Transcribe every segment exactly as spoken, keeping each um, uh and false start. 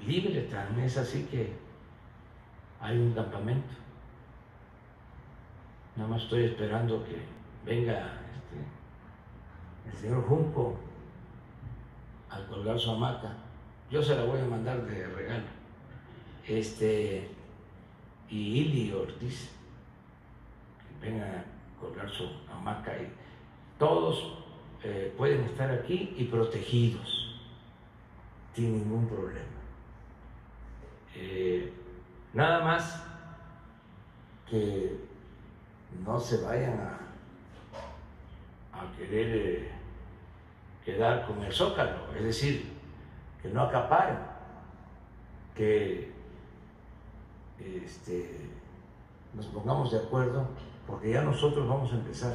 libre, tan es así que hay un campamento. Nada más estoy esperando que venga este, el señor Junco al colgar su hamaca. Yo se la voy a mandar de regalo. Este, y Ili Ortiz, que venga a colgar su hamaca. Y todos eh, pueden estar aquí y protegidos, sin ningún problema. Eh, nada más que no se vayan a, a querer eh, quedar con el zócalo, es decir, que no acaparen, que este, nos pongamos de acuerdo, porque ya nosotros vamos a empezar.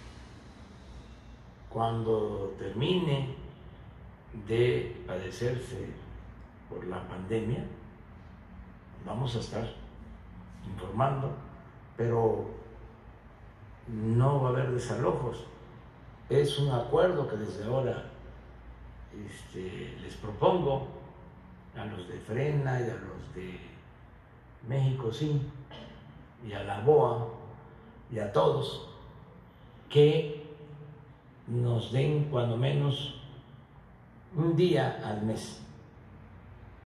Cuando termine de padecerse por la pandemia, vamos a estar informando, pero no va a haber desalojos. Es un acuerdo que desde ahora este, les propongo a los de Frena y a los de México Sí, y a la B O A y a todos, que nos den cuando menos un día al mes